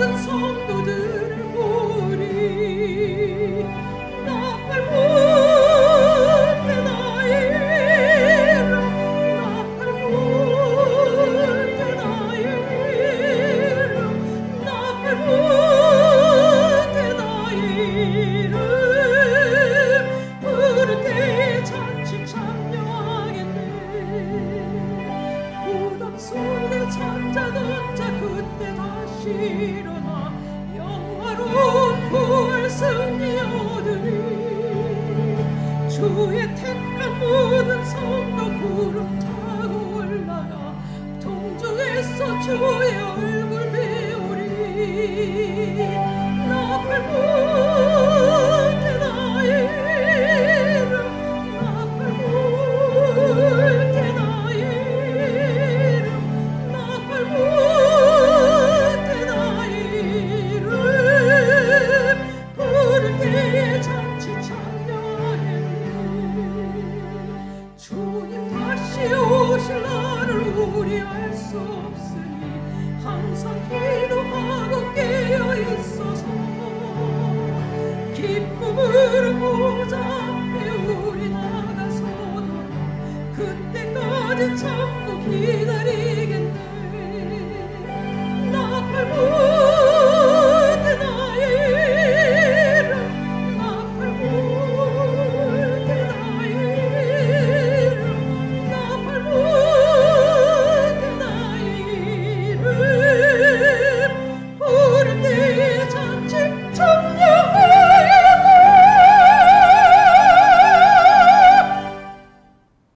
모든 성도들을 보리. 나팔 불 때 나의 이름, 나팔 불 때 나의 이름, 나팔 불 때 나의 이름 부를 때에 잔치 참여하겠네. 무덤 속에 잠자던 자 그때 다시 일어나 영화로운 부활 승리 얻으리. 주의 택한 모든 성도 구름 타고 올라가 동중에서 주의 얼굴 배우리. 나팔 불